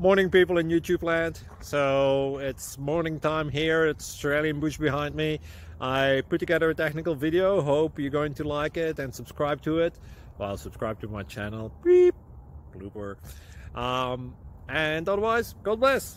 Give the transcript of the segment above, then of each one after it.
Morning, people in YouTube land. So it's morning time here. It's Australian bush behind me. I put together a technical video. Hope you're going to like it and subscribe to it. Well, subscribe to my channel. Beep. Blooper. And otherwise, God bless.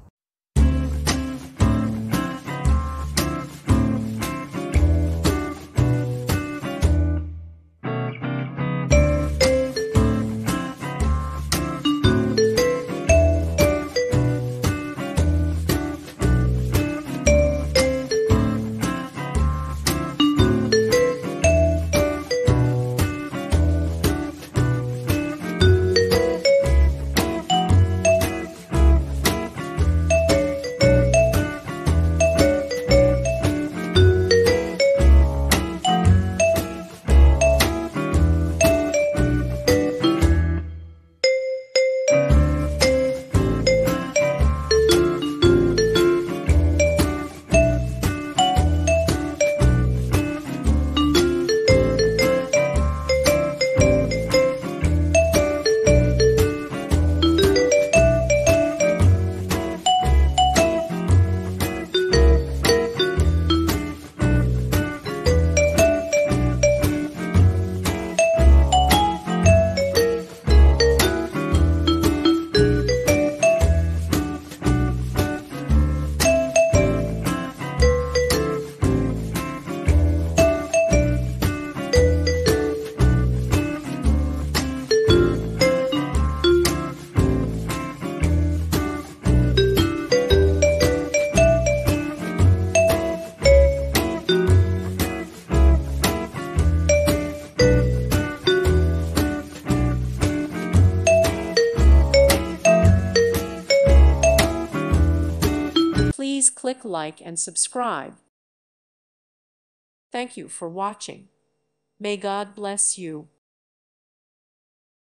Please click like and subscribe. Thank you for watching. May God bless you.